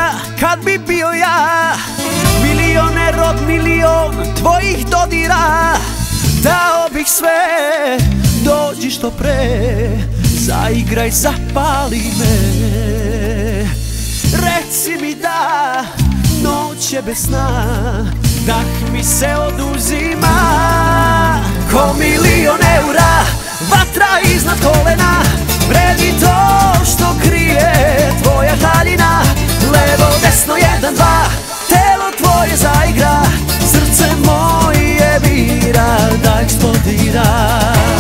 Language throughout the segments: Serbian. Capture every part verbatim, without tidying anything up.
kad bi bio ja milioner od milion tvojih dodira. Dao bih sve, dođi što pre, zaigraj, zapali me. Reci mi da noć je bez sna, dah mi se oduzima. Ko milion eura, vatra iznad kolena, vredi to što krije tvoja haljina. Levo, desno, jedan, dva, telo tvoje zaigra, srce moje bira da eksplodira.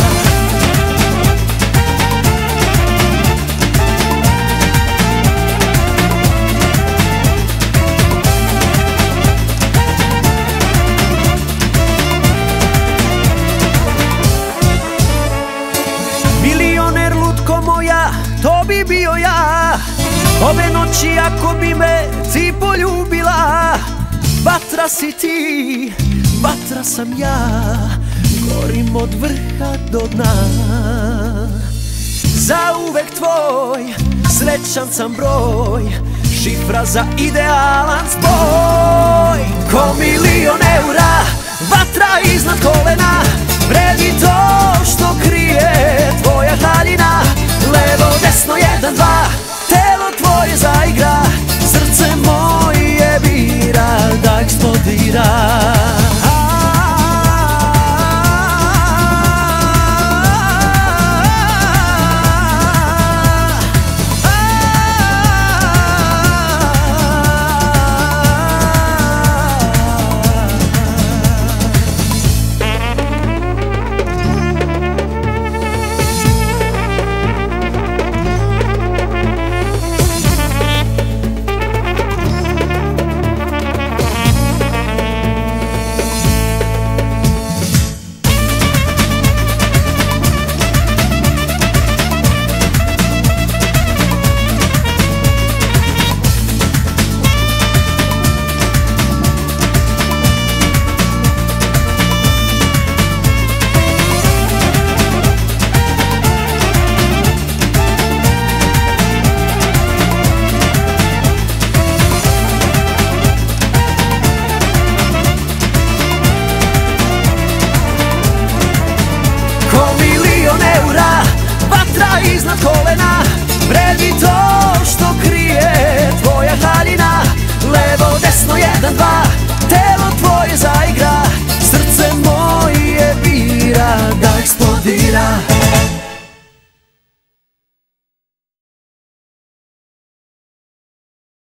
Milioner, lutko moja, to bi bio ja. Ove noći ako bi me ti poljubila. Vatra si ti, vatra sam ja, gorim od vrha do dna. Zauvek tvoj, srećan sam broj, šifra za idealan spoj. Ko milion eura, vatra iznad kolena, vredi to što krije tvoja haljina. Levo, desno, jedan, dva, telo tvoje zaigra, srce moje bira da eksplodira.